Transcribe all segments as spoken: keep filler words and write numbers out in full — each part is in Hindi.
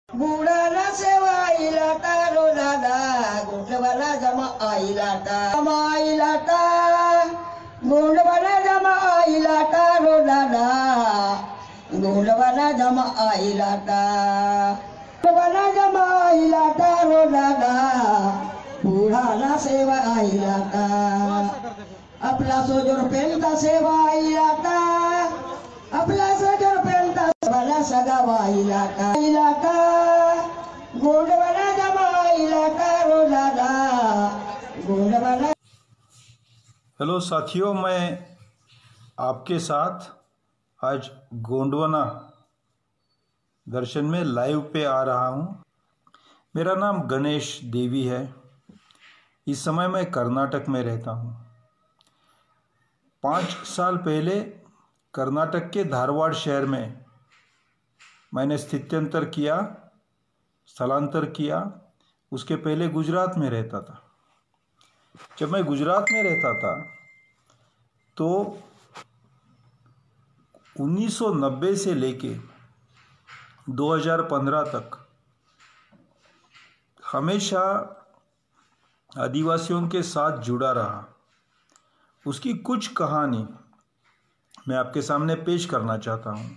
बुडाला सेवा आईला तारो दादा गोंडवाला जमा आईला ता जमा आईला ता गोंडवाला जमा आईला तारो दादा गोंडवाला जमा आईला ता गोंडवाला जमा आईला तारो दादा बुडाला सेवा आईला ता आपला सोजोर पेंता सेवा आईला ता आपला सोजोर पेंता वाला सगा वाईला ता आईला ता गोंडवाला जमा आईला तारो दादा गोंडवाला। हेलो साथियों, मैं आपके साथ आज गोंडवाना दर्शन में लाइव पे आ रहा हूँ। मेरा नाम गणेश देवी है। इस समय मैं कर्नाटक में रहता हूँ। पाँच साल पहले कर्नाटक के धारवाड़ शहर में मैंने स्थित्यंतर किया, स्थलांतर किया। उसके पहले गुजरात में रहता था। जब मैं गुजरात में रहता था तो उन्नीस सौ नब्बे से लेके दो हज़ार पंद्रह तक हमेशा आदिवासियों के साथ जुड़ा रहा। उसकी कुछ कहानी मैं आपके सामने पेश करना चाहता हूँ।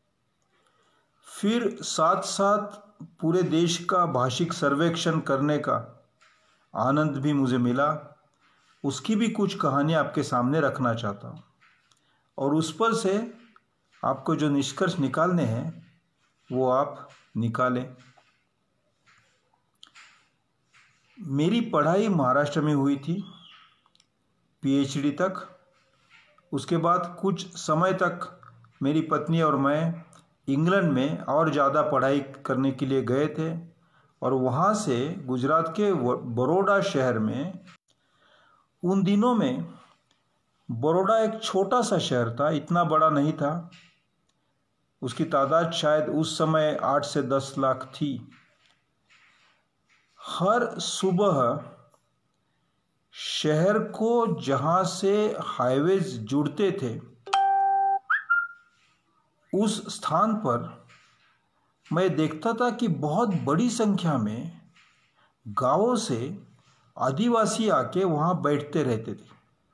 फिर साथ साथ पूरे देश का भाषिक सर्वेक्षण करने का आनंद भी मुझे मिला। उसकी भी कुछ कहानी आपके सामने रखना चाहता हूँ और उस पर से आपको जो निष्कर्ष निकालने हैं वो आप निकालें। मेरी पढ़ाई महाराष्ट्र में हुई थी पीएचडी तक। उसके बाद कुछ समय तक मेरी पत्नी और मैं इंग्लैंड में और ज़्यादा पढ़ाई करने के लिए गए थे और वहाँ से गुजरात के बड़ौदा शहर में, उन दिनों में बड़ौदा एक छोटा सा शहर था, इतना बड़ा नहीं था। उसकी तादाद शायद उस समय आठ से दस लाख थी। हर सुबह शहर को जहाँ से हाईवेज जुड़ते थे उस स्थान पर मैं देखता था कि बहुत बड़ी संख्या में गांवों से आदिवासी आके वहाँ बैठते रहते थे।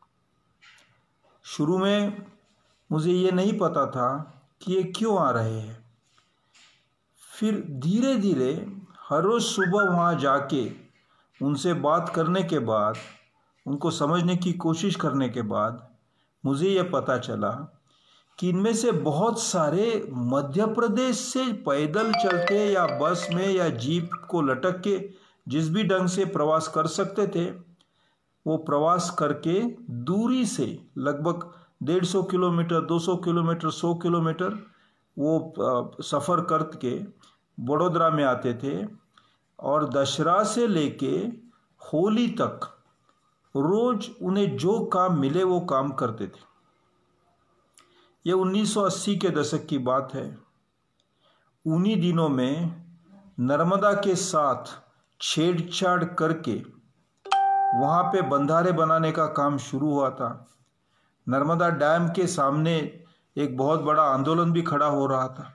शुरू में मुझे ये नहीं पता था कि ये क्यों आ रहे हैं। फिर धीरे धीरे हर रोज़ सुबह वहाँ जाके उनसे बात करने के बाद, उनको समझने की कोशिश करने के बाद मुझे ये पता चला कि इनमें से बहुत सारे मध्य प्रदेश से पैदल चलते या बस में या जीप को लटक के जिस भी ढंग से प्रवास कर सकते थे वो प्रवास करके दूरी से लगभग डेढ़ सौ किलोमीटर, दो सौ किलोमीटर, सौ किलोमीटर वो सफ़र करके बड़ोदरा में आते थे और दशहरा से लेके होली तक रोज़ उन्हें जो काम मिले वो काम करते थे। ये उन्नीस सौ अस्सी के दशक की बात है। उन्हीं दिनों में नर्मदा के साथ छेड़छाड़ करके वहाँ पे बंधारे बनाने का काम शुरू हुआ था। नर्मदा डैम के सामने एक बहुत बड़ा आंदोलन भी खड़ा हो रहा था।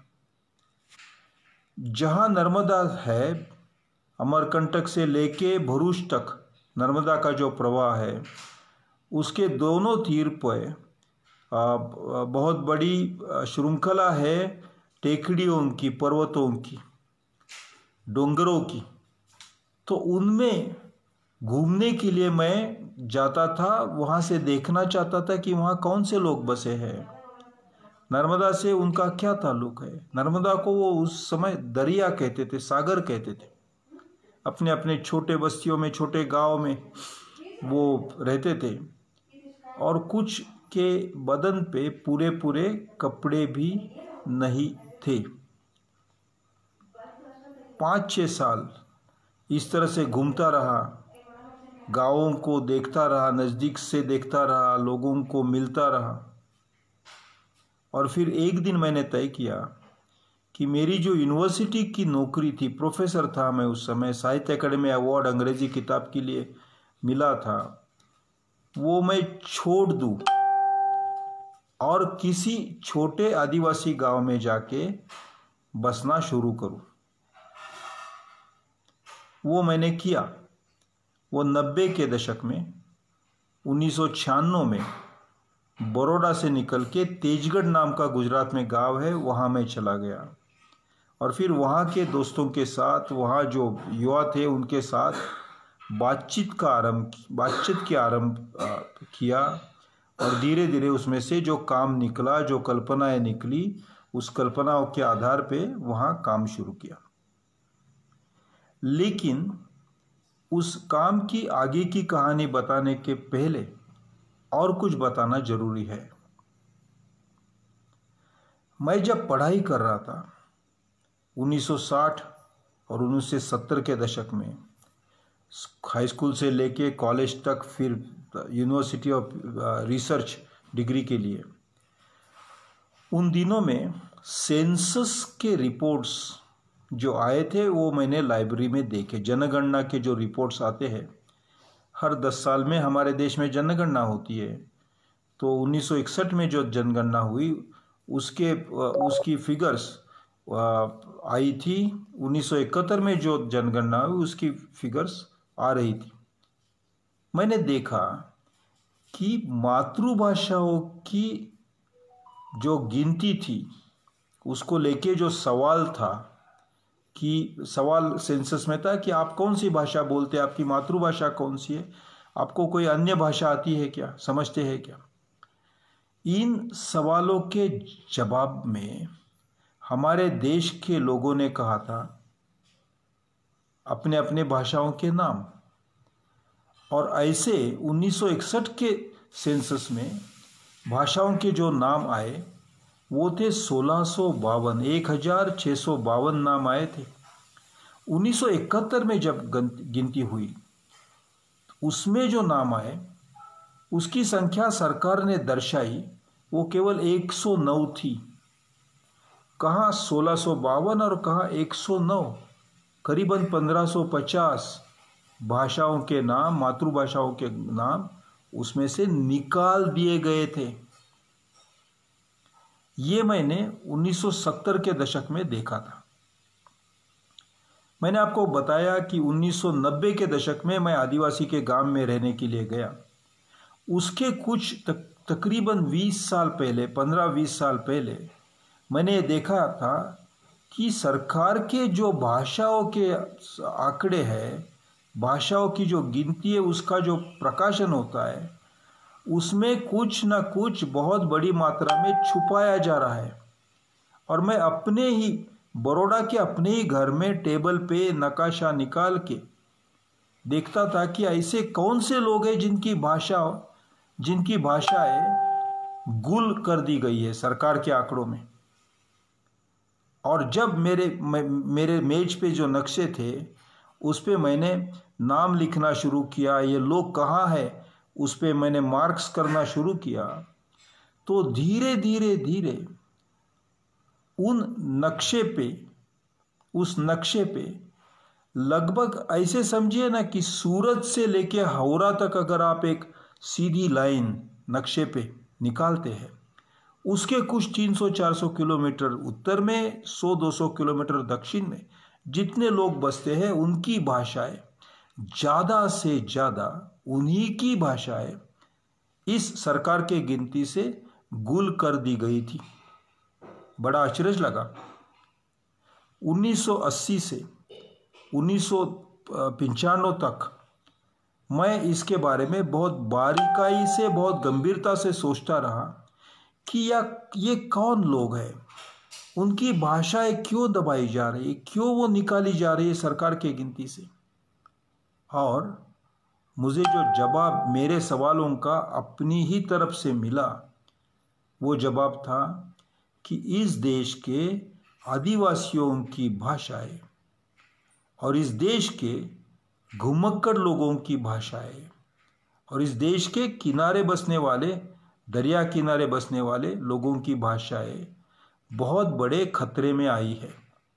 जहाँ नर्मदा है, अमरकंटक से लेके भरूच तक नर्मदा का जो प्रवाह है, उसके दोनों तीर पर बहुत बड़ी श्रृंखला है टेकड़ियों की, पर्वतों की, डोंगरों की। तो उनमें घूमने के लिए मैं जाता था। वहाँ से देखना चाहता था कि वहाँ कौन से लोग बसे हैं, नर्मदा से उनका क्या ताल्लुक़ है। नर्मदा को वो उस समय दरिया कहते थे, सागर कहते थे। अपने अपने छोटे बस्तियों में, छोटे गांव में वो रहते थे और कुछ के बदन पे पूरे पूरे कपड़े भी नहीं थे। पाँच छः साल इस तरह से घूमता रहा, गाँवों को देखता रहा, नज़दीक से देखता रहा, लोगों को मिलता रहा। और फिर एक दिन मैंने तय किया कि मेरी जो यूनिवर्सिटी की नौकरी थी, प्रोफेसर था मैं उस समय, साहित्य अकेडमी अवार्ड अंग्रेजी किताब के लिए मिला था, वो मैं छोड़ दूँ और किसी छोटे आदिवासी गांव में जाके बसना शुरू करूं। वो मैंने किया। वो नब्बे के दशक में उन्नीस सौ छियानवे में बड़ौदा से निकल के तेजगढ़ नाम का गुजरात में गांव है, वहाँ मैं चला गया और फिर वहाँ के दोस्तों के साथ, वहाँ जो युवा थे उनके साथ बातचीत का आरंभ बातचीत के आरंभ किया और धीरे धीरे उसमें से जो काम निकला, जो कल्पनाएं निकली, उस कल्पनाओं के आधार पे वहाँ काम शुरू किया। लेकिन उस काम की आगे की कहानी बताने के पहले और कुछ बताना जरूरी है। मैं जब पढ़ाई कर रहा था उन्नीस सौ साठ और उन्नीस सौ सत्तर के दशक में, हाई स्कूल से लेके कॉलेज तक, फिर यूनिवर्सिटी ऑफ रिसर्च डिग्री के लिए, उन दिनों में सेंसस के रिपोर्ट्स जो आए थे वो मैंने लाइब्रेरी में देखे। जनगणना के जो रिपोर्ट्स आते हैं, हर दस साल में हमारे देश में जनगणना होती है। तो उन्नीस सौ इकसठ में जो जनगणना हुई उसके उसकी फिगर्स आई थी। उन्नीस सौ इकहत्तर में जो जनगणना हुई उसकी फिगर्स आ रही थी। मैंने देखा कि मातृभाषाओं की जो गिनती थी उसको लेके जो सवाल था, कि सवाल सेंसस में था कि आप कौन सी भाषा बोलते हैं, आपकी मातृभाषा कौन सी है, आपको कोई अन्य भाषा आती है क्या, समझते हैं क्या। इन सवालों के जवाब में हमारे देश के लोगों ने कहा था अपने अपने भाषाओं के नाम। और ऐसे उन्नीस सौ इकसठ के सेंसस में भाषाओं के जो नाम आए वो थे सोलह सौ बावन, एक हजार छः सौ बावन नाम आए थे। उन्नीस सौ इकहत्तर में जब गिनती हुई उसमें जो नाम आए उसकी संख्या सरकार ने दर्शाई वो केवल एक सौ नौ थी। कहाँ सोलह सौ बावन और कहाँ एक सौ नौ, करीबन पंद्रह सौ पचास भाषाओं के नाम, मातृभाषाओं के नाम उसमें से निकाल दिए गए थे। ये मैंने उन्नीस सौ सत्तर के दशक में देखा था। मैंने आपको बताया कि उन्नीस सौ नब्बे के दशक में मैं आदिवासी के गांव में रहने के लिए गया। उसके कुछ तक, तकरीबन बीस साल पहले, पंद्रह बीस साल पहले मैंने ये देखा था कि सरकार के जो भाषाओं के आंकड़े हैं, भाषाओं की जो गिनती है, उसका जो प्रकाशन होता है उसमें कुछ ना कुछ बहुत बड़ी मात्रा में छुपाया जा रहा है। और मैं अपने ही बड़ौदा के अपने ही घर में टेबल पे नक्शा निकाल के देखता था कि ऐसे कौन से लोग हैं जिनकी भाषा जिनकी भाषाएं गुल कर दी गई है सरकार के आंकड़ों में। और जब मेरे मेरे मेज पे जो नक्शे थे उस पे मैंने नाम लिखना शुरू किया, ये लोग कहाँ हैं उस पे मैंने मार्क्स करना शुरू किया, तो धीरे धीरे धीरे उन नक्शे पे उस नक्शे पे लगभग ऐसे समझिए ना कि सूरत से लेके हावड़ा तक अगर आप एक सीधी लाइन नक्शे पे निकालते हैं, उसके कुछ तीन सौ चार सौ किलोमीटर उत्तर में, सौ दो सौ किलोमीटर दक्षिण में जितने लोग बसते हैं उनकी भाषाएं ज़्यादा से ज़्यादा उन्हीं की भाषाएं इस सरकार के गिनती से गुल कर दी गई थी। बड़ा आश्चर्य लगा। उन्नीस सौ अस्सी से उन्नीस सौ पंचानवे तक मैं इसके बारे में बहुत बारीकाई से, बहुत गंभीरता से सोचता रहा कि या ये कौन लोग हैं, उनकी भाषाएं क्यों दबाई जा रही है, क्यों वो निकाली जा रही है सरकार के गिनती से। और मुझे जो जवाब मेरे सवालों का अपनी ही तरफ से मिला वो जवाब था कि इस देश के आदिवासियों की भाषाएं और इस देश के घुमक्कड़ लोगों की भाषाएं और इस देश के किनारे बसने वाले, दरिया किनारे बसने वाले लोगों की भाषाएं बहुत बड़े खतरे में आई है।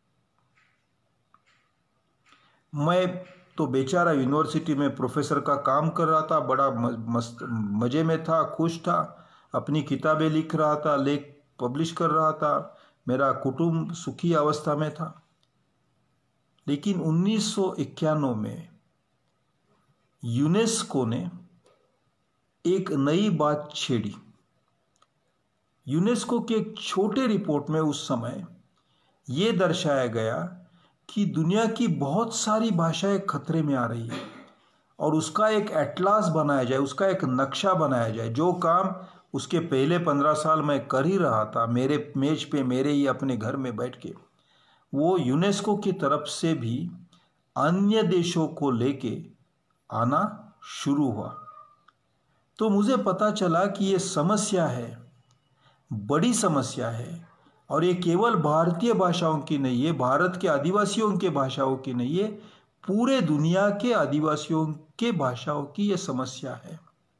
मैं तो बेचारा यूनिवर्सिटी में प्रोफेसर का काम कर रहा था, बड़ा मस्त मज़े में था, खुश था, अपनी किताबें लिख रहा था, लेख पब्लिश कर रहा था, मेरा कुटुंब सुखी अवस्था में था। लेकिन उन्नीस सौ इक्यानवे में यूनेस्को ने एक नई बात छेड़ी। यूनेस्को के एक छोटे रिपोर्ट में उस समय ये दर्शाया गया कि दुनिया की बहुत सारी भाषाएं खतरे में आ रही है और उसका एक एटलास बनाया जाए, उसका एक नक्शा बनाया जाए। जो काम उसके पहले पंद्रह साल मैं कर ही रहा था मेरे मेज पे, मेरे ही अपने घर में बैठ के, वो यूनेस्को की तरफ से भी अन्य देशों को लेके आना शुरू हुआ। तो मुझे पता चला कि ये समस्या है, बड़ी समस्या है, और ये केवल भारतीय भाषाओं की नहीं है, भारत के आदिवासियों के भाषाओं की नहीं है, पूरे दुनिया के आदिवासियों के भाषाओं की ये समस्या है।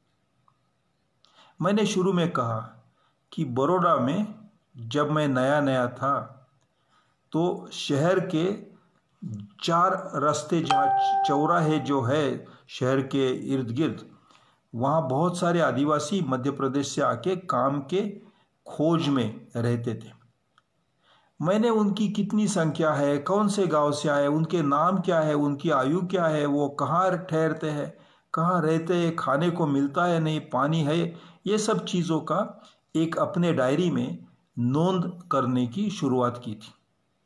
मैंने शुरू में कहा कि बड़ौदा में जब मैं नया नया था तो शहर के चार रास्ते, जहाँ चौराहे जो है शहर के इर्द गिर्द, वहाँ बहुत सारे आदिवासी मध्य प्रदेश से आके काम के खोज में रहते थे। मैंने उनकी कितनी संख्या है, कौन से गांव से आए, उनके नाम क्या है, उनकी आयु क्या है, वो कहाँ ठहरते हैं, कहाँ रहते हैं, खाने को मिलता है नहीं, पानी है, ये सब चीज़ों का एक अपने डायरी में नोंद करने की शुरुआत की थी।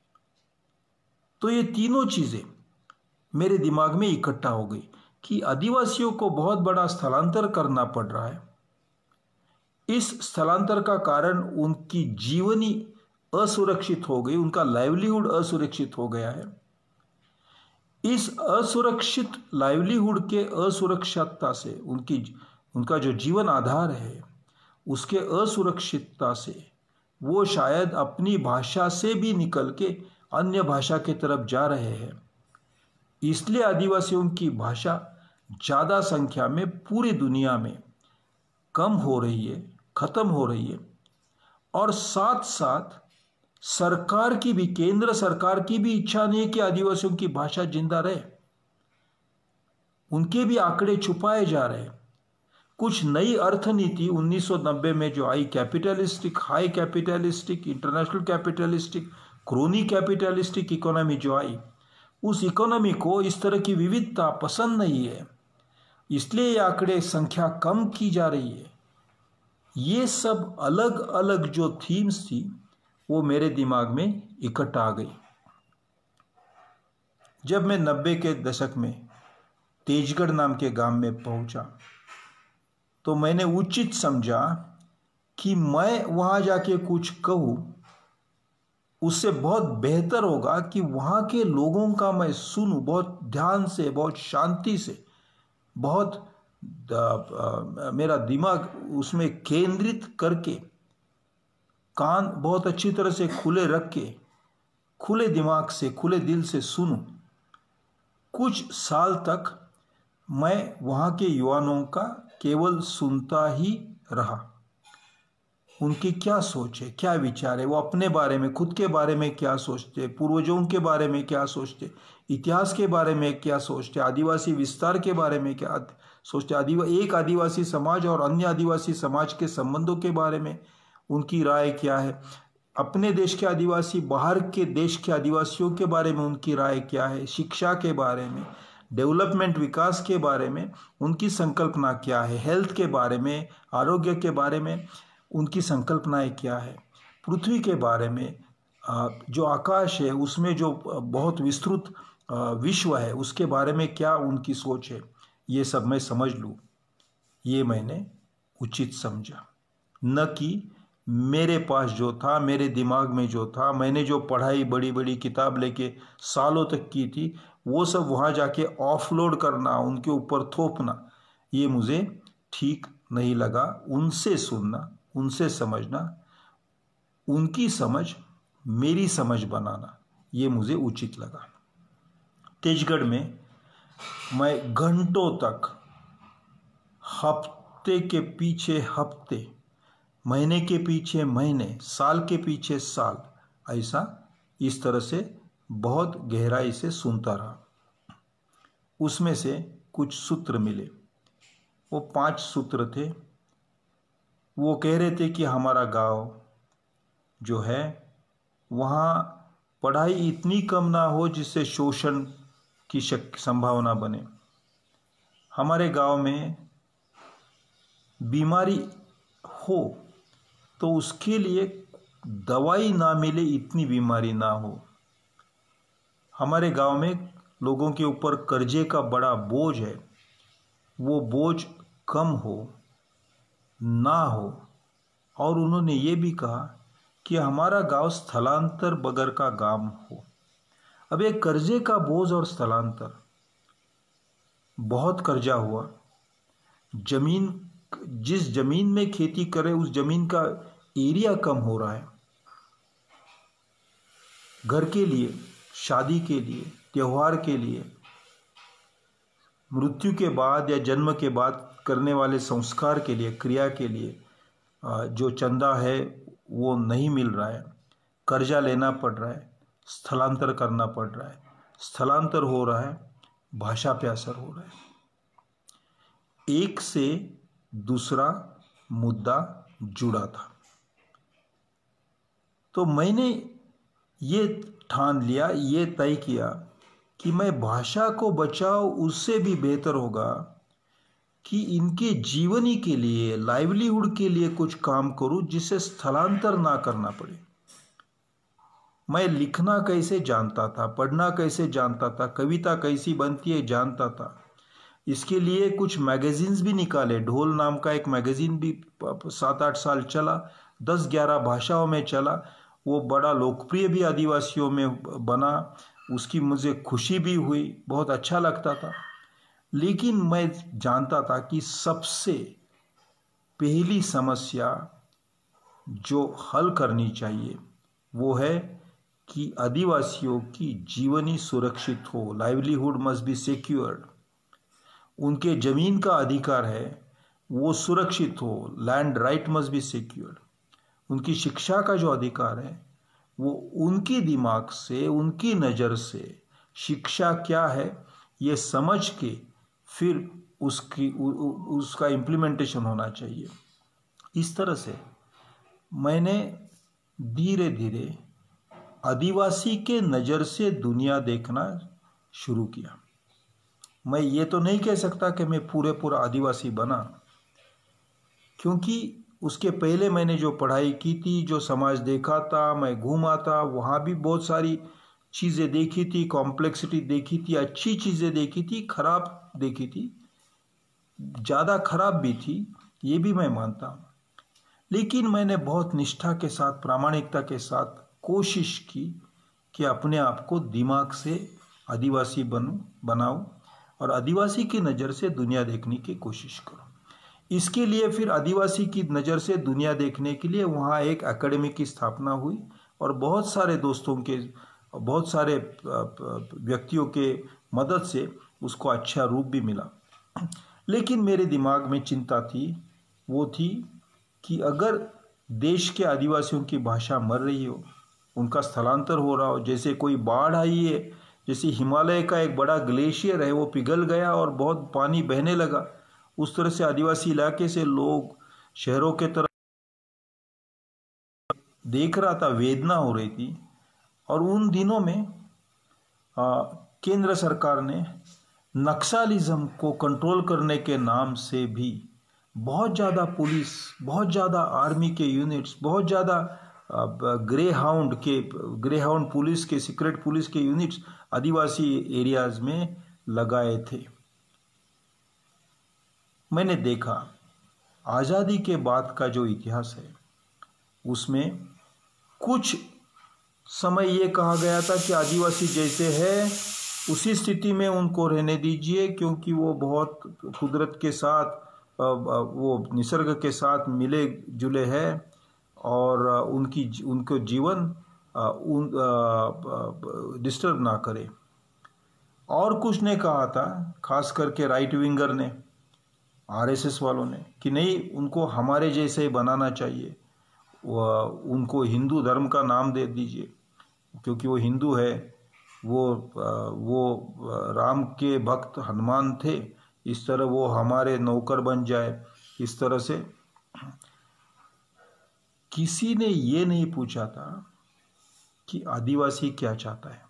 तो ये तीनों चीज़ें मेरे दिमाग में इकट्ठा हो गई कि आदिवासियों को बहुत बड़ा स्थलांतर करना पड़ रहा है। इस स्थलांतर का कारण उनकी जीवनी असुरक्षित हो गई, उनका लाइवलीहुड असुरक्षित हो गया है। इस असुरक्षित लाइवलीहुड के असुरक्षितता से उनकी उनका जो जीवन आधार है उसके असुरक्षितता से वो शायद अपनी भाषा से भी निकल के अन्य भाषा की तरफ जा रहे हैं। इसलिए आदिवासियों की भाषा ज़्यादा संख्या में पूरी दुनिया में कम हो रही है, ख़त्म हो रही है। और साथ साथ सरकार की भी, केंद्र सरकार की भी इच्छा नहीं है कि आदिवासियों की भाषा जिंदा रहे। उनके भी आंकड़े छुपाए जा रहे हैं। कुछ नई अर्थनीति उन्नीस सौ नब्बे में जो आई, capitalistic, high capitalistic, international capitalistic, crony capitalistic economy जो आई, उस इकोनॉमी को इस तरह की विविधता पसंद नहीं है, इसलिए ये आंकड़े संख्या कम की जा रही है। ये सब अलग अलग जो थीम्स थी वो मेरे दिमाग में इकट्ठा आ गई। जब मैं नब्बे के दशक में तेजगढ़ नाम के गांव में पहुंचा तो मैंने उचित समझा कि मैं वहां जाके कुछ कहूं, उससे बहुत बेहतर होगा कि वहाँ के लोगों का मैं सुनूं, बहुत ध्यान से, बहुत शांति से, बहुत द, आ, मेरा दिमाग उसमें केंद्रित करके, कान बहुत अच्छी तरह से खुले रख के, खुले दिमाग से, खुले दिल से सुनूं। कुछ साल तक मैं वहाँ के युवाओं का केवल सुनता ही रहा। उनकी क्या सोच है, क्या विचार है, वो अपने बारे में, खुद के बारे में क्या सोचते, पूर्वजों के बारे में क्या सोचते, इतिहास के बारे में क्या सोचते, आदिवासी विस्तार के बारे में क्या सोचते, आदिवा एक आदिवासी समाज और अन्य आदिवासी समाज के संबंधों के बारे में उनकी राय क्या है, अपने देश के आदिवासी, बाहर के देश के आदिवासियों के बारे में उनकी राय क्या है, शिक्षा के बारे में, डेवलपमेंट, विकास के बारे में उनकी संकल्पना क्या है, हेल्थ के बारे में, आरोग्य के बारे में उनकी संकल्पनाएं क्या है, पृथ्वी के बारे में, जो आकाश है उसमें जो बहुत विस्तृत विश्व है उसके बारे में क्या उनकी सोच है, ये सब मैं समझ लूँ, ये मैंने उचित समझा। न कि मेरे पास जो था, मेरे दिमाग में जो था, मैंने जो पढ़ाई बड़ी बड़ी किताब लेके सालों तक की थी, वो सब वहाँ जाके ऑफलोड करना, उनके ऊपर थोपना, ये मुझे ठीक नहीं लगा। उनसे सुनना, उनसे समझना, उनकी समझ मेरी समझ बनाना, ये मुझे उचित लगा। तेजगढ़ में मैं घंटों तक, हफ्ते के पीछे हफ्ते, महीने के पीछे महीने, साल के पीछे साल, ऐसा इस तरह से बहुत गहराई से सुनता रहा। उसमें से कुछ सूत्र मिले, वो पांच सूत्र थे। वो कह रहे थे कि हमारा गांव जो है वहाँ पढ़ाई इतनी कम ना हो जिससे शोषण की शक संभावना बने। हमारे गांव में बीमारी हो तो उसके लिए दवाई ना मिले, इतनी बीमारी ना हो। हमारे गांव में लोगों के ऊपर कर्जे का बड़ा बोझ है, वो बोझ कम हो ना हो। और उन्होंने ये भी कहा कि हमारा गांव स्थलांतर बगैर का गांव हो। अब ये कर्जे का बोझ और स्थलांतर, बहुत कर्जा हुआ, जमीन, जिस जमीन में खेती करे उस जमीन का एरिया कम हो रहा है। घर के लिए, शादी के लिए, त्योहार के लिए, मृत्यु के बाद या जन्म के बाद करने वाले संस्कार के लिए, क्रिया के लिए जो चंदा है वो नहीं मिल रहा है, कर्जा लेना पड़ रहा है, स्थलांतर करना पड़ रहा है। स्थलांतर हो रहा है, भाषा पे असर हो रहा है। एक से दूसरा मुद्दा जुड़ा था। तो मैंने ये ठान लिया, ये तय किया कि मैं भाषा को बचाऊं, उससे भी बेहतर होगा कि इनके जीवनी के लिए, लाइवलीहुड के लिए कुछ काम करूं जिससे स्थलांतर ना करना पड़े। मैं लिखना कैसे जानता था, पढ़ना कैसे जानता था, कविता कैसी बनती है जानता था। इसके लिए कुछ मैगजीन्स भी निकाले। ढोल नाम का एक मैगजीन भी सात आठ साल चला, दस ग्यारह भाषाओं में चला। वो बड़ा लोकप्रिय भी आदिवासियों में बना, उसकी मुझे खुशी भी हुई, बहुत अच्छा लगता था। लेकिन मैं जानता था कि सबसे पहली समस्या जो हल करनी चाहिए वो है कि आदिवासियों की जीवनी सुरक्षित हो, लाइवलीहुड मस्ट बी सिक्योर्ड। उनके जमीन का अधिकार है वो सुरक्षित हो, land right must be secured. उनकी शिक्षा का जो अधिकार है वो उनकी दिमाग से, उनकी नज़र से शिक्षा क्या है ये समझ के फिर उसकी उ, उ, उसका इम्प्लीमेंटेशन होना चाहिए। इस तरह से मैंने धीरे धीरे आदिवासी के नज़र से दुनिया देखना शुरू किया। मैं ये तो नहीं कह सकता कि मैं पूरे पूरा आदिवासी बना, क्योंकि उसके पहले मैंने जो पढ़ाई की थी, जो समाज देखा था, मैं घूमा था, वहाँ भी बहुत सारी चीज़ें देखी थी, कॉम्प्लेक्सिटी देखी थी, अच्छी चीज़ें देखी थी, खराब देखी थी, ज़्यादा खराब भी थी, ये भी मैं मानता हूँ। लेकिन मैंने बहुत निष्ठा के साथ, प्रामाणिकता के साथ कोशिश की कि अपने आप को दिमाग से आदिवासी बनूं, बनाऊं और आदिवासी की नज़र से दुनिया देखने की कोशिश करूं। इसके लिए फिर आदिवासी की नज़र से दुनिया देखने के लिए वहाँ एक एकेडमी की स्थापना हुई और बहुत सारे दोस्तों के, बहुत सारे व्यक्तियों के मदद से उसको अच्छा रूप भी मिला। लेकिन मेरे दिमाग में चिंता थी, वो थी कि अगर देश के आदिवासियों की भाषा मर रही हो, उनका स्थलांतर हो रहा हो, जैसे कोई बाढ़ आई है, जैसे हिमालय का एक बड़ा ग्लेशियर है वो पिघल गया और बहुत पानी बहने लगा, उस तरह से आदिवासी इलाके से लोग शहरों के तरफ देख रहा था, वेदना हो रही थी। और उन दिनों में आ, केंद्र सरकार ने नक्सलिज्म को कंट्रोल करने के नाम से भी बहुत ज़्यादा पुलिस, बहुत ज़्यादा आर्मी के यूनिट्स, बहुत ज़्यादा ग्रे हाउंड के ग्रे हाउंड पुलिस के, सीक्रेट पुलिस के यूनिट्स आदिवासी एरियाज में लगाए थे। मैंने देखा आज़ादी के बाद का जो इतिहास है उसमें कुछ समय ये कहा गया था कि आदिवासी जैसे है उसी स्थिति में उनको रहने दीजिए, क्योंकि वो बहुत कुदरत के साथ, वो निसर्ग के साथ मिले जुले हैं और उनकी उनको जीवन उन डिस्टर्ब ना करे। और कुछ ने कहा था, खास करके राइट विंगर ने, आरएसएस वालों ने, कि नहीं, उनको हमारे जैसे ही बनाना चाहिए, उनको हिंदू धर्म का नाम दे दीजिए क्योंकि वो हिंदू है, वो वो राम के भक्त हनुमान थे, इस तरह वो हमारे नौकर बन जाए। इस तरह से किसी ने ये नहीं पूछा था कि आदिवासी क्या चाहता है।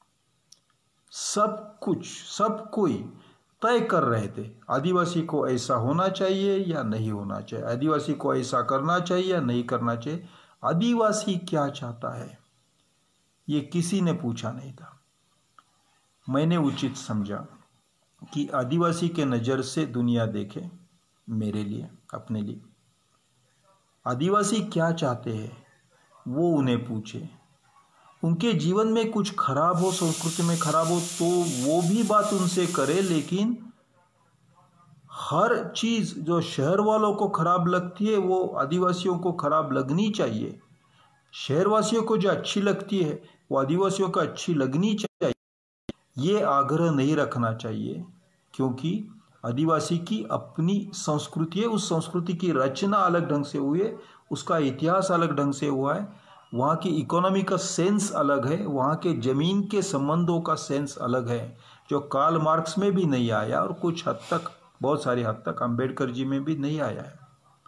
सब कुछ सब कोई तय कर रहे थे, आदिवासी को ऐसा होना चाहिए या नहीं होना चाहिए, आदिवासी को ऐसा करना चाहिए या नहीं करना चाहिए। आदिवासी क्या चाहता है ये किसी ने पूछा नहीं था। मैंने उचित समझा कि आदिवासी के नज़र से दुनिया देखे, मेरे लिए, अपने लिए। आदिवासी क्या चाहते हैं वो उन्हें पूछे। उनके जीवन में कुछ खराब हो, संस्कृति में खराब हो तो वो भी बात उनसे करे, लेकिन हर चीज़ जो शहर वालों को खराब लगती है वो आदिवासियों को खराब लगनी चाहिए। शहरवासियों को जो अच्छी लगती है वो आदिवासियों को अच्छी लगनी चाहिए। ये आग्रह नहीं रखना चाहिए, क्योंकि आदिवासी की अपनी संस्कृति है। उस संस्कृति की रचना अलग ढंग से हुई है, उसका इतिहास अलग ढंग से हुआ है, वहाँ की इकोनॉमी का सेंस अलग है, वहाँ के ज़मीन के संबंधों का सेंस अलग है, जो कार्ल मार्क्स में भी नहीं आया और कुछ हद तक, बहुत सारी हद तक अंबेडकर जी में भी नहीं आया है,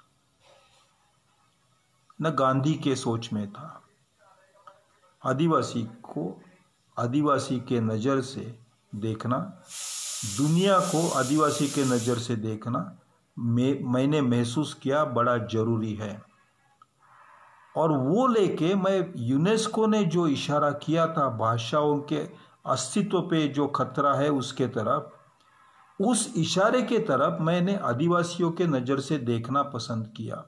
न गांधी के सोच में था। आदिवासी को आदिवासी के नज़र से देखना, दुनिया को आदिवासी के नज़र से देखना, मैं मैंने महसूस किया बड़ा ज़रूरी है। और वो लेके मैं यूनेस्को ने जो इशारा किया था भाषाओं के अस्तित्व पे जो खतरा है उसके तरफ, उस इशारे के तरफ मैंने आदिवासियों के नज़र से देखना पसंद किया।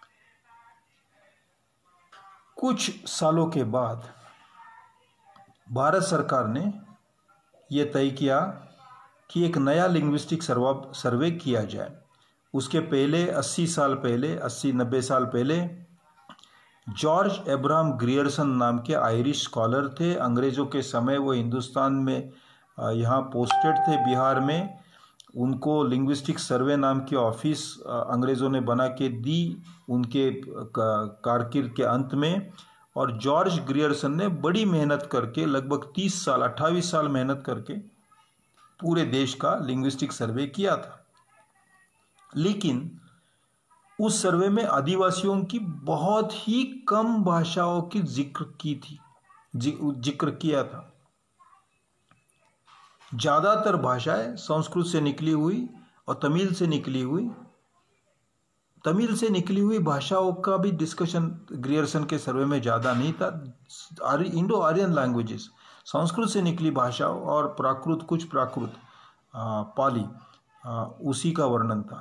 कुछ सालों के बाद भारत सरकार ने ये तय किया कि एक नया लिंग्विस्टिक सर्वे किया जाए। उसके पहले अस्सी साल पहले अस्सी नब्बे साल पहले जॉर्ज एब्राहम ग्रियर्सन नाम के आयरिश स्कॉलर थे। अंग्रेज़ों के समय वो हिंदुस्तान में यहाँ पोस्टेड थे, बिहार में। उनको लिंग्विस्टिक सर्वे नाम की ऑफिस अंग्रेज़ों ने बना के दी उनके कारकिर्द के अंत में। और जॉर्ज ग्रियर्सन ने बड़ी मेहनत करके, लगभग तीस साल अट्ठाईस साल मेहनत करके पूरे देश का लिंग्विस्टिक सर्वे किया था। लेकिन उस सर्वे में आदिवासियों की बहुत ही कम भाषाओं की जिक्र की थी जिक्र किया था। ज़्यादातर भाषाएं संस्कृत से निकली हुई और तमिल से निकली हुई तमिल से निकली हुई भाषाओं का भी डिस्कशन ग्रियर्सन के सर्वे में ज़्यादा नहीं था। इंडो आर्यन लैंग्वेजेस, संस्कृत से निकली भाषाओं और प्राकृत, कुछ प्राकृत, पाली, आ, उसी का वर्णन था।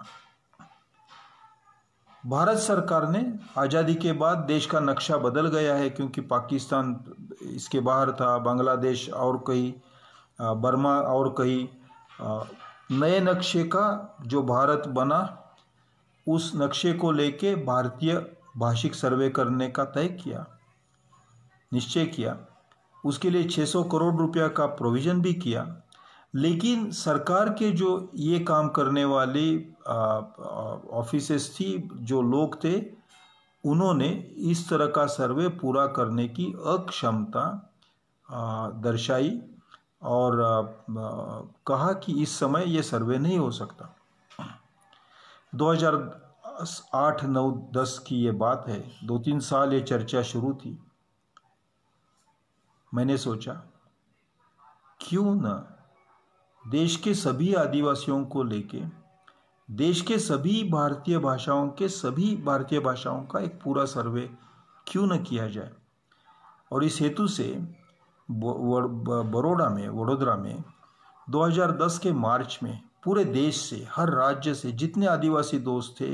भारत सरकार ने आज़ादी के बाद देश का नक्शा बदल गया है, क्योंकि पाकिस्तान इसके बाहर था, बांग्लादेश और कहीं, बर्मा और कहीं। नए नक्शे का जो भारत बना, उस नक्शे को लेके भारतीय भाषिक सर्वे करने का तय किया, निश्चय किया। उसके लिए छह सौ करोड़ रुपया का प्रोविज़न भी किया। लेकिन सरकार के जो ये काम करने वाली ऑफिसेस थी, जो लोग थे, उन्होंने इस तरह का सर्वे पूरा करने की अक्षमता दर्शाई और आ, आ, कहा कि इस समय ये सर्वे नहीं हो सकता। दो हज़ार आठ नौ दस की ये बात है, दो तीन साल ये चर्चा शुरू थी। मैंने सोचा क्यों न देश के सभी आदिवासियों को लेके, देश के सभी भारतीय भाषाओं के सभी भारतीय भाषाओं का एक पूरा सर्वे क्यों न किया जाए। और इस हेतु से बड़ौदा में वडोदरा में दो हज़ार दस के मार्च में पूरे देश से, हर राज्य से जितने आदिवासी दोस्त थे,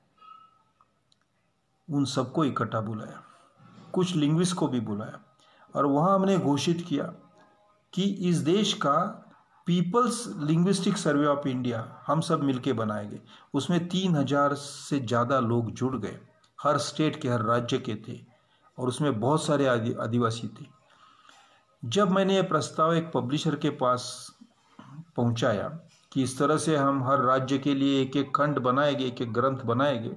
उन सबको इकट्ठा बुलाया, कुछ लिंग्विस्ट को भी बुलाया। और वहाँ हमने घोषित किया कि इस देश का people's linguistic survey of India हम सब मिलके बनाएंगे। उसमें तीन हजार से ज़्यादा लोग जुड़ गए, हर स्टेट के, हर राज्य के थे, और उसमें बहुत सारे आदि आदिवासी थे। जब मैंने ये प्रस्ताव एक पब्लिशर के पास पहुंचाया कि इस तरह से हम हर राज्य के लिए एक एक खंड बनाएंगे, एक एक ग्रंथ बनाएंगे,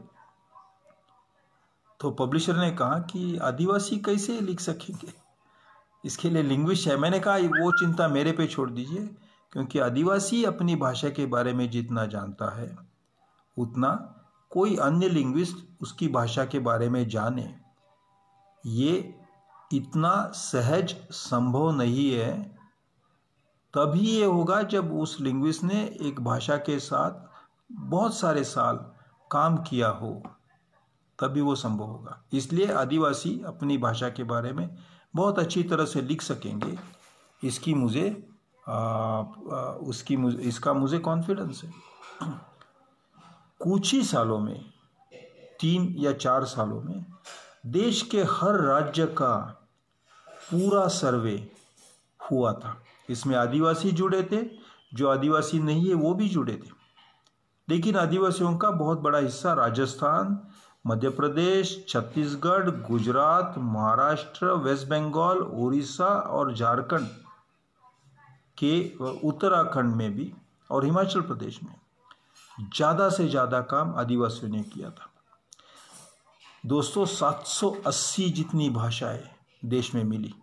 तो पब्लिशर ने कहा कि आदिवासी कैसे लिख सकेंगे, इसके लिए लिंग्विस्ट है। मैंने कहा वो चिंता मेरे पे छोड़ दीजिए, क्योंकि आदिवासी अपनी भाषा के बारे में जितना जानता है उतना कोई अन्य लिंग्विस्ट उसकी भाषा के बारे में जाने, ये इतना सहज संभव नहीं है। तभी ये होगा जब उस लिंग्विस्ट ने एक भाषा के साथ बहुत सारे साल काम किया हो, तभी वो संभव होगा। इसलिए आदिवासी अपनी भाषा के बारे में बहुत अच्छी तरह से लिख सकेंगे, इसकी मुझे आ, आ, उसकी मुझे इसका मुझे कॉन्फिडेंस है। कुछ ही सालों में, तीन या चार सालों में, देश के हर राज्य का पूरा सर्वे हुआ था। इसमें आदिवासी जुड़े थे, जो आदिवासी नहीं है वो भी जुड़े थे, लेकिन आदिवासियों का बहुत बड़ा हिस्सा राजस्थान, मध्य प्रदेश, छत्तीसगढ़, गुजरात, महाराष्ट्र, वेस्ट बंगाल, उड़ीसा और झारखंड के, उत्तराखंड में भी और हिमाचल प्रदेश में ज़्यादा से ज़्यादा काम आदिवासियों ने किया था। दोस्तों, सात सौ अस्सी जितनी भाषाएं देश में मिली।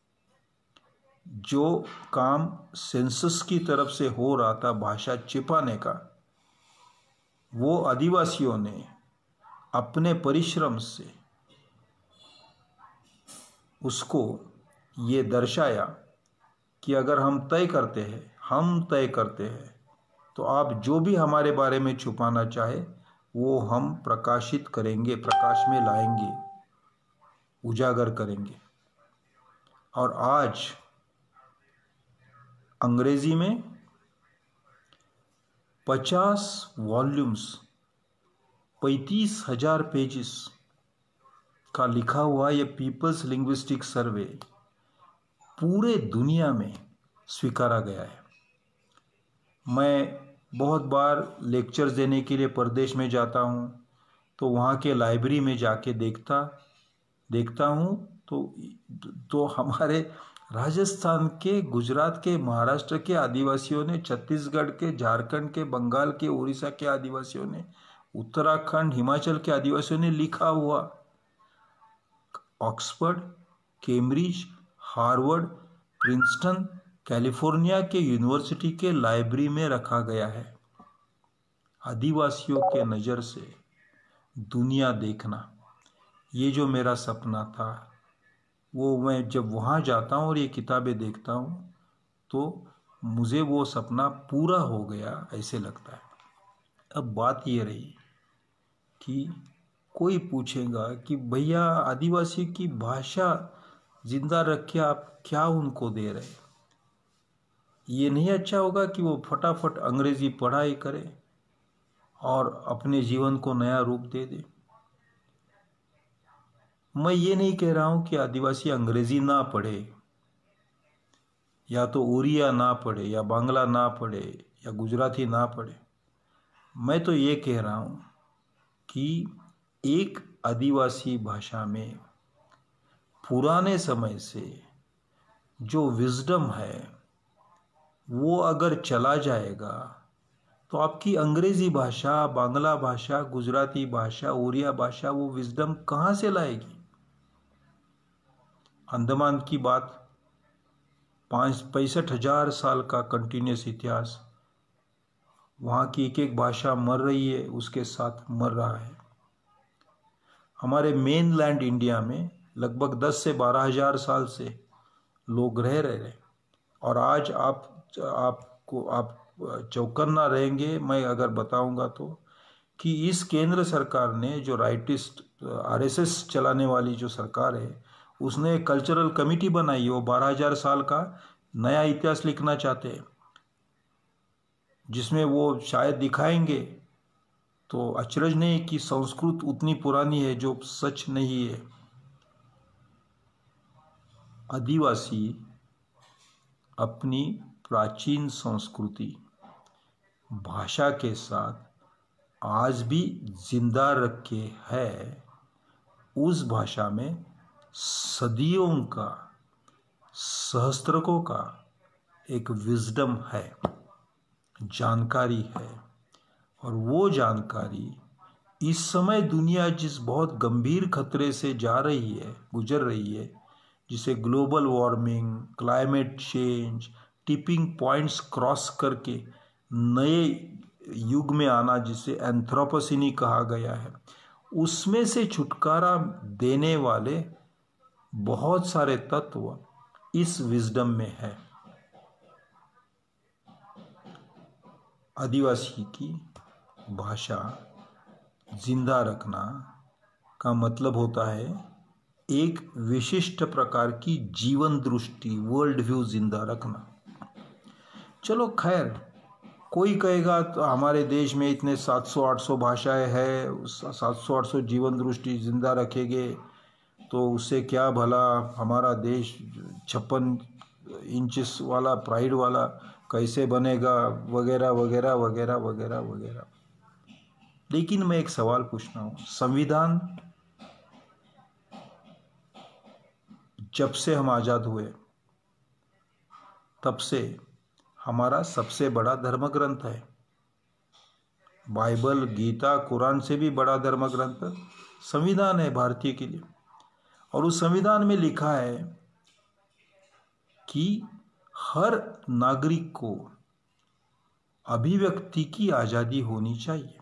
जो काम सेंसस की तरफ से हो रहा था भाषा छिपाने का, वो आदिवासियों ने अपने परिश्रम से उसको ये दर्शाया कि अगर हम तय करते हैं हम तय करते हैं तो आप जो भी हमारे बारे में छुपाना चाहे वो हम प्रकाशित करेंगे, प्रकाश में लाएंगे, उजागर करेंगे। और आज अंग्रेजी में पचास वॉल्यूम्स, पैंतीस हजार पेजेस का लिखा हुआ ये पीपल्स लिंग्विस्टिक सर्वे पूरे दुनिया में स्वीकारा गया है। मैं बहुत बार लेक्चर्स देने के लिए प्रदेश में जाता हूँ, तो वहाँ के लाइब्रेरी में जाके देखता देखता हूँ तो तो हमारे राजस्थान के, गुजरात के, महाराष्ट्र के आदिवासियों ने, छत्तीसगढ़ के, झारखंड के, बंगाल के, उड़ीसा के आदिवासियों ने, उत्तराखंड, हिमाचल के आदिवासियों ने लिखा हुआ Oxford, Cambridge, Harvard, Princeton, California के यूनिवर्सिटी के लाइब्रेरी में रखा गया है। आदिवासियों के नज़र से दुनिया देखना, ये जो मेरा सपना था, वो मैं जब वहाँ जाता हूँ और ये किताबें देखता हूँ तो मुझे वो सपना पूरा हो गया ऐसे लगता है। अब बात ये रही कि कोई पूछेगा कि भैया आदिवासी की भाषा जिंदा रख के आप क्या उनको दे रहे? ये नहीं अच्छा होगा कि वो फटाफट अंग्रेजी पढ़ाई करे और अपने जीवन को नया रूप दे दे। मैं ये नहीं कह रहा हूँ कि आदिवासी अंग्रेजी ना पढ़े, या तो उड़िया ना पढ़े, या बांग्ला ना पढ़े, या गुजराती ना पढ़े। मैं तो ये कह रहा हूँ कि एक आदिवासी भाषा में पुराने समय से जो विजडम है वो अगर चला जाएगा तो आपकी अंग्रेजी भाषा, बांग्ला भाषा, गुजराती भाषा, उड़िया भाषा वो विजडम कहाँ से लाएगी? अंडमान की बात, पाँच पैंसठ हजार साल का कंटिन्यूस इतिहास, वहाँ की एक एक भाषा मर रही है, उसके साथ मर रहा है। हमारे मेन लैंड इंडिया में लगभग दस से बारह हजार साल से लोग रह रहे हैं, और आज आप आपको आप चौकन्ना रहेंगे मैं अगर बताऊंगा तो कि इस केंद्र सरकार ने, जो राइटिस्ट आरएसएस चलाने वाली जो सरकार है, उसने कल्चरल कमेटी बनाई। वो बारह हजार साल का नया इतिहास लिखना चाहते हैं, जिसमें वो शायद दिखाएंगे तो अचरज नहीं कि संस्कृत उतनी पुरानी है, जो सच नहीं है। आदिवासी अपनी प्राचीन संस्कृति, भाषा के साथ आज भी जिंदा रखे है। उस भाषा में सदियों का, सहस्त्रकों का एक विजडम है, जानकारी है, और वो जानकारी इस समय दुनिया जिस बहुत गंभीर खतरे से जा रही है, गुजर रही है, जिसे global warming, climate change, tipping points cross करके नए युग में आना, जिसे एंथ्रोपोसिनी कहा गया है, उसमें से छुटकारा देने वाले बहुत सारे तत्व इस विजडम में है। आदिवासी की भाषा जिंदा रखना का मतलब होता है एक विशिष्ट प्रकार की जीवन दृष्टि, वर्ल्ड व्यू जिंदा रखना। चलो खैर, कोई कहेगा तो हमारे देश में इतने सात सौ आठ सौ भाषाएं हैं, सात सौ आठ सौ जीवन दृष्टि जिंदा रखेंगे तो उससे क्या भला, हमारा देश छप्पन इंचेस वाला प्राइड वाला कैसे बनेगा, वगैरह वगैरह वगैरह वगैरह वगैरह। लेकिन मैं एक सवाल पूछना हूँ, संविधान जब से हम आज़ाद हुए तब से हमारा सबसे बड़ा धर्म ग्रंथ है। बाइबल, गीता, कुरान से भी बड़ा धर्म ग्रंथ संविधान है भारतीय के लिए। और उस संविधान में लिखा है कि हर नागरिक को अभिव्यक्ति की आज़ादी होनी चाहिए।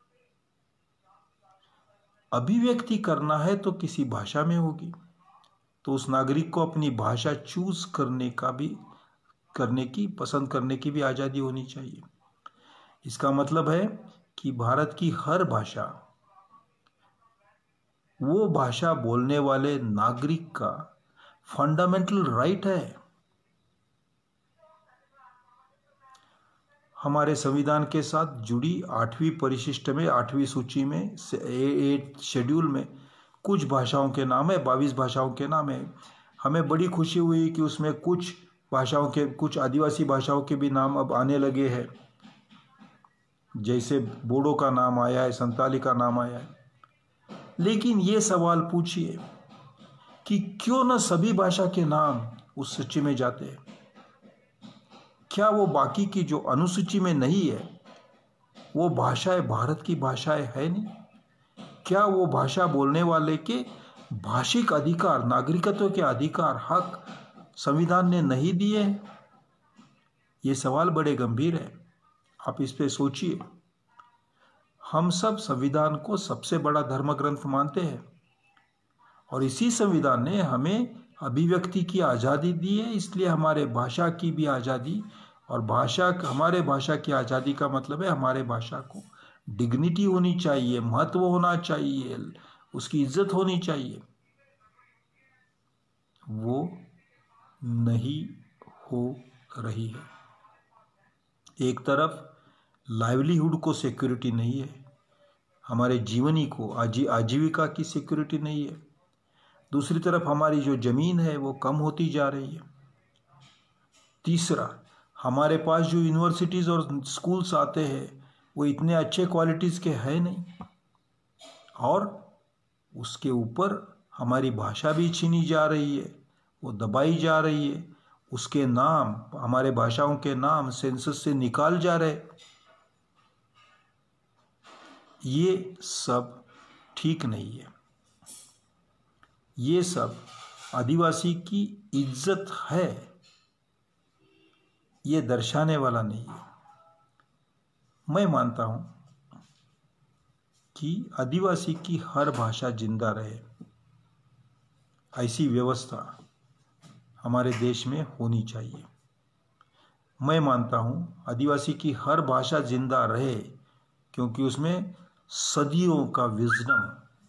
अभिव्यक्ति करना है तो किसी भाषा में होगी, तो उस नागरिक को अपनी भाषा चूज करने का भी करने की पसंद करने की भी आज़ादी होनी चाहिए। इसका मतलब है कि भारत की हर भाषा वो भाषा बोलने वाले नागरिक का फंडामेंटल राइट है। हमारे संविधान के साथ जुड़ी आठवीं परिशिष्ट में, आठवीं सूची में, एट शेड्यूल में कुछ भाषाओं के नाम है, बाईस भाषाओं के नाम है। हमें बड़ी खुशी हुई कि उसमें कुछ भाषाओं के, कुछ आदिवासी भाषाओं के भी नाम अब आने लगे हैं, जैसे बोडो का नाम आया है, संताली का नाम आया है। लेकिन ये सवाल पूछिए कि क्यों न सभी भाषा के नाम उस सूची में जाते हैं? क्या वो बाकी की जो अनुसूची में नहीं है वो भाषाएं भारत की भाषाएं है नहीं? क्या वो भाषा बोलने वाले के भाषिक अधिकार, नागरिकत्व के अधिकार, हक संविधान ने नहीं दिए? ये सवाल बड़े गंभीर है, आप इस पे सोचिए। हम सब संविधान को सबसे बड़ा धर्म ग्रंथ मानते हैं और इसी संविधान ने हमें अभिव्यक्ति की आज़ादी दी है, इसलिए हमारे भाषा की भी आज़ादी, और भाषा हमारे भाषा की आज़ादी का मतलब है हमारे भाषा को डिग्निटी होनी चाहिए, महत्व होना चाहिए, उसकी इज्जत होनी चाहिए। वो नहीं हो रही है। एक तरफ लाइवलीहुड को सिक्योरिटी नहीं है, हमारे जीवनी को, आजी आजीविका की सिक्योरिटी नहीं है। दूसरी तरफ हमारी जो ज़मीन है वो कम होती जा रही है। तीसरा, हमारे पास जो यूनिवर्सिटीज़ और स्कूल्स आते हैं वो इतने अच्छे क्वालिटीज़ के हैं नहीं, और उसके ऊपर हमारी भाषा भी छीनी जा रही है, वो दबाई जा रही है। उसके नाम, हमारे भाषाओं के नाम सेंसस से निकाल जा रहे। ये सब ठीक नहीं है। ये सब आदिवासी की इज्जत है ये दर्शाने वाला नहीं है। मैं मानता हूं कि आदिवासी की हर भाषा जिंदा रहे, ऐसी व्यवस्था हमारे देश में होनी चाहिए। मैं मानता हूं आदिवासी की हर भाषा जिंदा रहे क्योंकि उसमें सदियों का विजडम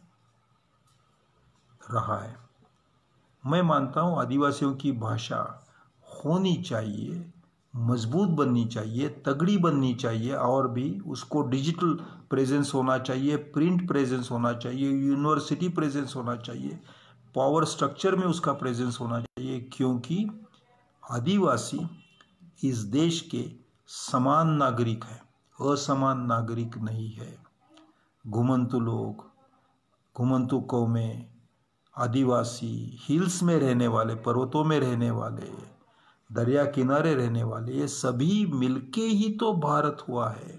रहा है। मैं मानता हूं आदिवासियों की भाषा होनी चाहिए, मजबूत बननी चाहिए, तगड़ी बननी चाहिए, और भी उसको डिजिटल प्रेजेंस होना चाहिए, प्रिंट प्रेजेंस होना चाहिए, यूनिवर्सिटी प्रेजेंस होना चाहिए, पावर स्ट्रक्चर में उसका प्रेजेंस होना चाहिए, क्योंकि आदिवासी इस देश के समान नागरिक है, असमान नागरिक नहीं है। घुमंतु लोग, घुमंतु कौमें, आदिवासी, हिल्स में रहने वाले, पर्वतों में रहने वाले, दरिया किनारे रहने वाले, ये सभी मिलके ही तो भारत हुआ है।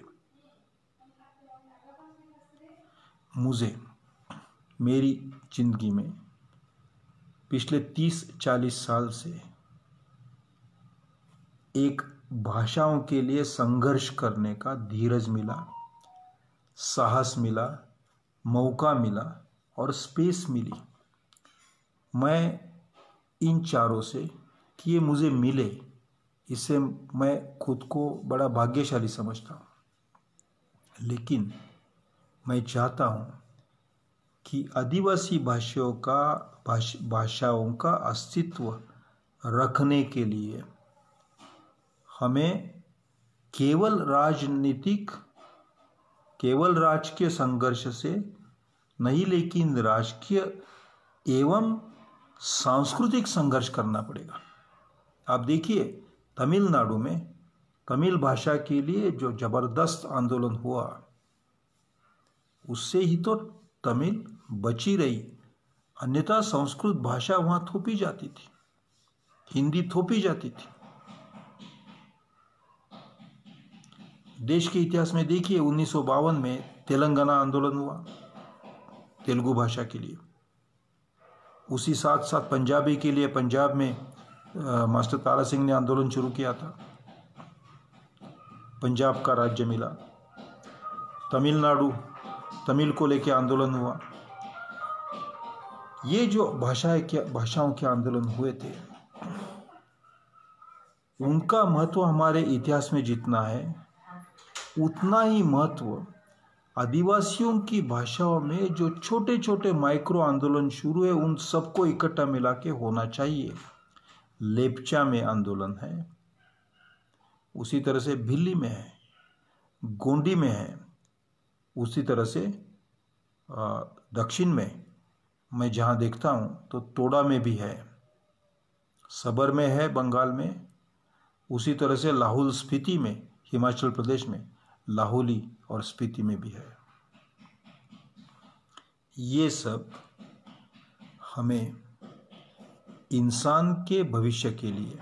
मुझे मेरी जिंदगी में पिछले तीस चालीस साल से एक भाषाओं के लिए संघर्ष करने का धीरज मिला, साहस मिला, मौका मिला और स्पेस मिली। मैं इन चारों से कि ये मुझे मिले, इससे मैं खुद को बड़ा भाग्यशाली समझता हूँ। लेकिन मैं चाहता हूँ कि आदिवासी भाषाओं का भाष, भाषाओं का अस्तित्व रखने के लिए हमें केवल राजनीतिक केवल राजकीय संघर्ष से नहीं, लेकिन राजकीय एवं सांस्कृतिक संघर्ष करना पड़ेगा। आप देखिए, तमिलनाडु में तमिल भाषा के लिए जो जबरदस्त आंदोलन हुआ, उससे ही तो तमिल बची रही, अन्यथा संस्कृत भाषा वहां थोपी जाती थी, हिंदी थोपी जाती थी। देश के इतिहास में देखिए, उन्नीस सौ बावन में तेलंगाना आंदोलन हुआ तेलुगु भाषा के लिए। उसी साथ साथ पंजाबी के लिए पंजाब में आ, मास्टर तारा सिंह ने आंदोलन शुरू किया था, पंजाब का राज्य मिला। तमिलनाडु तमिल को लेकर आंदोलन हुआ। ये जो भाषाएं के भाषाओं के आंदोलन हुए थे, उनका महत्व हमारे इतिहास में जितना है, उतना ही महत्व आदिवासियों की भाषाओं में जो छोटे छोटे माइक्रो आंदोलन शुरू है, उन सबको इकट्ठा मिला के होना चाहिए। लेप्चा में आंदोलन है, उसी तरह से भिल्ली में है, गोंडी में है, उसी तरह से दक्षिण में मैं जहाँ देखता हूँ तो तोड़ा में भी है, सबर में है बंगाल में, उसी तरह से लाहौल स्पीति में हिमाचल प्रदेश में लाहौली और स्पीति में भी है। ये सब हमें इंसान के भविष्य के लिए,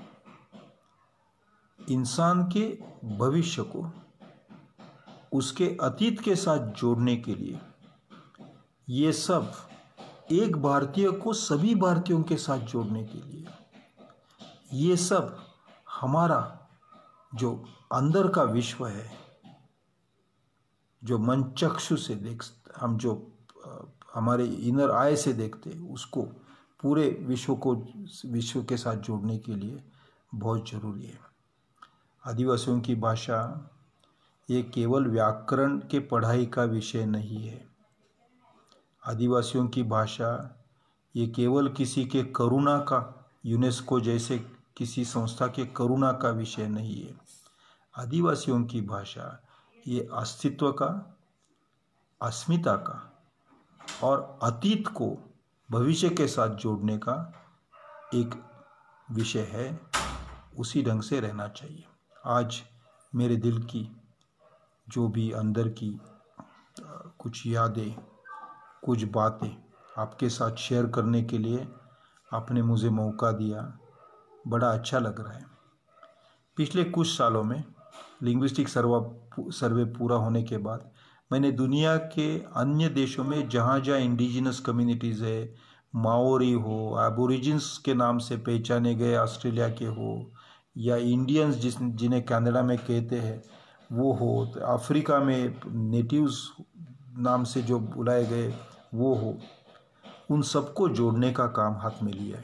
इंसान के भविष्य को उसके अतीत के साथ जोड़ने के लिए, ये सब एक भारतीय को सभी भारतीयों के साथ जोड़ने के लिए, ये सब हमारा जो अंदर का विश्व है, जो मन चक्षु से देख, हम जो हमारे इनर आय से देखते, उसको पूरे विश्व को विश्व के साथ जोड़ने के लिए बहुत ज़रूरी है। आदिवासियों की भाषा ये केवल व्याकरण के पढ़ाई का विषय नहीं है। आदिवासियों की भाषा ये केवल किसी के करुणा का, यूनेस्को जैसे किसी संस्था के करुणा का विषय नहीं है। आदिवासियों की भाषा ये अस्तित्व का, अस्मिता का और अतीत को भविष्य के साथ जोड़ने का एक विषय है। उसी ढंग से रहना चाहिए। आज मेरे दिल की जो भी अंदर की कुछ यादें, कुछ बातें आपके साथ शेयर करने के लिए आपने मुझे मौका दिया, बड़ा अच्छा लग रहा है। पिछले कुछ सालों में लिंग्विस्टिक सर्वा सर्वे पूरा होने के बाद मैंने दुनिया के अन्य देशों में जहाँ जहाँ इंडिजिनस कम्युनिटीज़ है, माओरी हो, एबोरिजिन्स के नाम से पहचाने गए ऑस्ट्रेलिया के हो, या इंडियंस जिस जिन्हें कनाडा में कहते हैं वो हो, तो अफ्रीका में नेटिव्स नाम से जो बुलाए गए वो हो, उन सबको जोड़ने का काम हाथ में लिया है।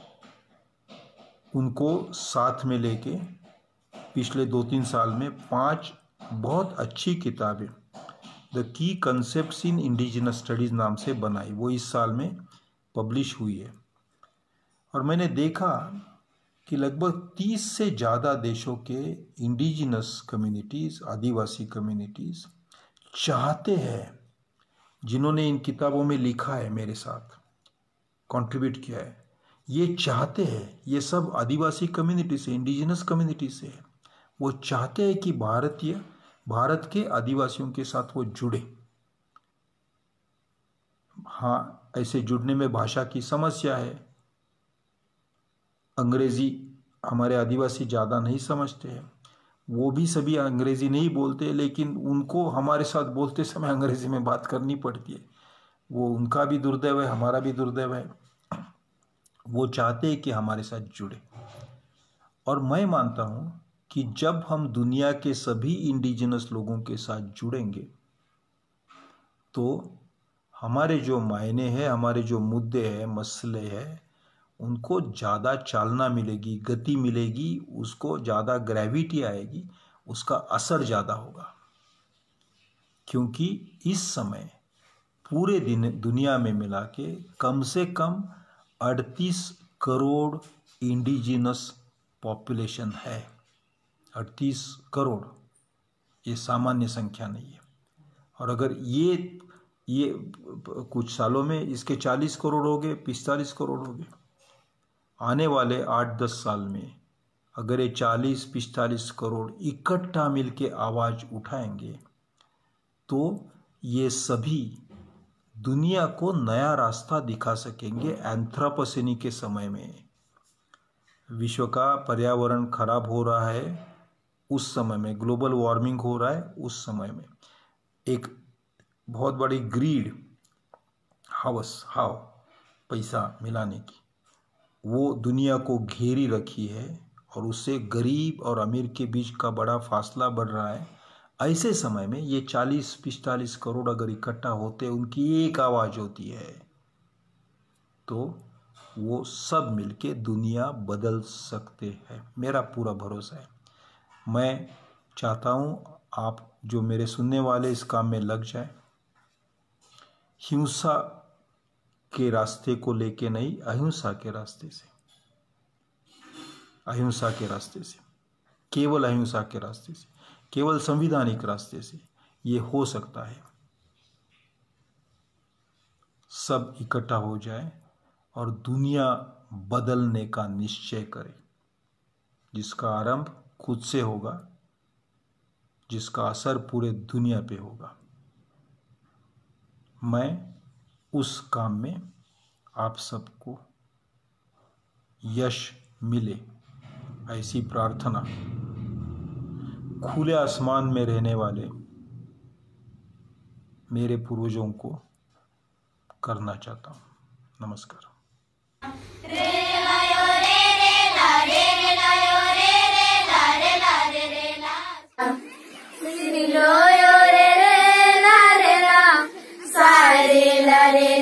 उनको साथ में लेके पिछले दो तीन साल में पांच बहुत अच्छी किताबें the key concepts in indigenous studies नाम से बनाई, वो इस साल में पब्लिश हुई है। और मैंने देखा कि लगभग तीस से ज़्यादा देशों के इंडिजिनस कम्युनिटीज़, आदिवासी कम्युनिटीज़ चाहते हैं, जिन्होंने इन किताबों में लिखा है, मेरे साथ कंट्रीब्यूट किया है, ये चाहते हैं, ये सब आदिवासी कम्युनिटी से, इंडिजिनस कम्युनिटी से है, वो चाहते हैं कि भारतीय भारत के आदिवासियों के साथ वो जुड़े। हाँ, ऐसे जुड़ने में भाषा की समस्या है। अंग्रेज़ी हमारे आदिवासी ज़्यादा नहीं समझते हैं, वो भी सभी अंग्रेज़ी नहीं बोलते, लेकिन उनको हमारे साथ बोलते समय अंग्रेज़ी में बात करनी पड़ती है। वो उनका भी दुर्दैव है, हमारा भी दुर्दैव है। वो चाहते हैं कि हमारे साथ जुड़े। और मैं मानता हूँ कि जब हम दुनिया के सभी इंडिजिनस लोगों के साथ जुड़ेंगे तो हमारे जो मायने हैं, हमारे जो मुद्दे हैं, मसले हैं, उनको ज़्यादा चालना मिलेगी, गति मिलेगी, उसको ज़्यादा ग्रेविटी आएगी, उसका असर ज़्यादा होगा। क्योंकि इस समय पूरे दिन दुनिया में मिला के कम से कम अड़तीस करोड़ इंडिजिनस पॉपुलेशन है। अड़तीस करोड़ ये सामान्य संख्या नहीं है। और अगर ये ये कुछ सालों में इसके चालीस करोड़ हो गए, पिस्तालीस करोड़ हो गए, आने वाले आठ दस साल में अगर ये चालीस पिस्तालीस करोड़ इकट्ठा मिलके आवाज़ उठाएंगे तो ये सभी दुनिया को नया रास्ता दिखा सकेंगे। एंथ्रोपोसेनी के समय में विश्व का पर्यावरण खराब हो रहा है, उस समय में ग्लोबल वार्मिंग हो रहा है, उस समय में एक बहुत बड़ी ग्रीड, हवस, हाव पैसा मिलाने की, वो दुनिया को घेरी रखी है और उससे गरीब और अमीर के बीच का बड़ा फासला बढ़ रहा है। ऐसे समय में ये चालीस पिस्तालीस करोड़ अगर इकट्ठा होते, उनकी एक आवाज़ होती है, तो वो सब मिलके दुनिया बदल सकते हैं। मेरा पूरा भरोसा है। मैं चाहता हूँ आप जो मेरे सुनने वाले इस काम में लग जाए, हिंसा के रास्ते को लेके नहीं, अहिंसा के रास्ते से, अहिंसा के रास्ते से, केवल अहिंसा के रास्ते से, केवल संवैधानिक रास्ते से ये हो सकता है। सब इकट्ठा हो जाए और दुनिया बदलने का निश्चय करें, जिसका आरंभ खुद से होगा, जिसका असर पूरे दुनिया पे होगा। मैं उस काम में आप सबको यश मिले, ऐसी प्रार्थना खुले आसमान में रहने वाले मेरे पूर्वजों को करना चाहता हूँ। नमस्कार। रे ला रे ला रे ला सा रे ला रे